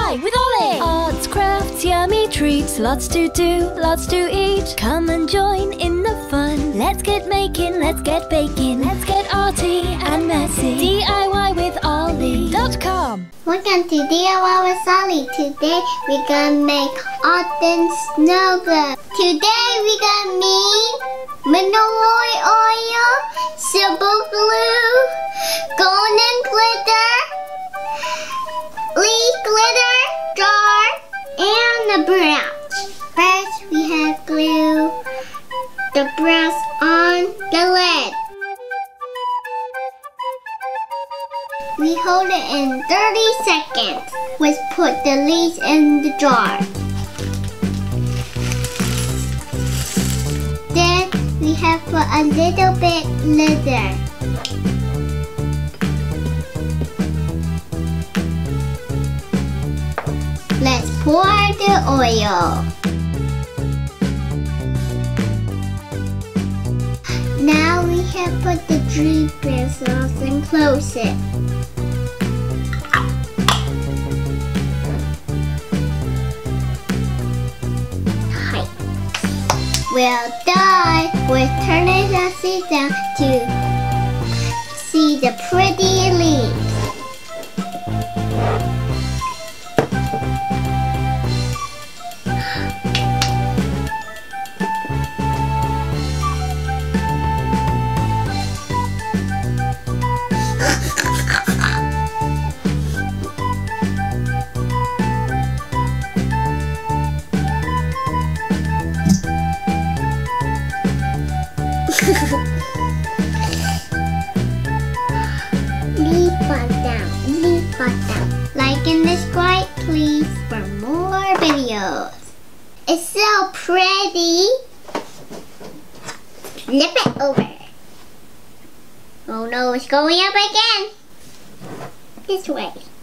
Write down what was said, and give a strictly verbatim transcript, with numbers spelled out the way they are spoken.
I Y with Ollie! Arts, crafts, yummy treats, lots to do, lots to eat. Come and join in the fun. Let's get making, let's get baking, let's get arty and messy. D I Y with Ollie dot com. Welcome to D I Y with Ollie. Today we're gonna make Alden snow globe. Today we're gonna need mineral oil, silver glue, golden glitter, leaf glitter, jar, and a brush. First we have glue the brush on the lid. We hold it in thirty seconds. Let's put the leaves in the jar. Then we have put a little bit glitter. Let's pour the oil. Now we have put the tree bristles and close it. Tight. Well done. We'll turn it upside down to see the pretty leaves. Leave it down, leave it down. Like and subscribe please for more videos. It's so pretty. Flip it over. Oh no, it's going up again. This way.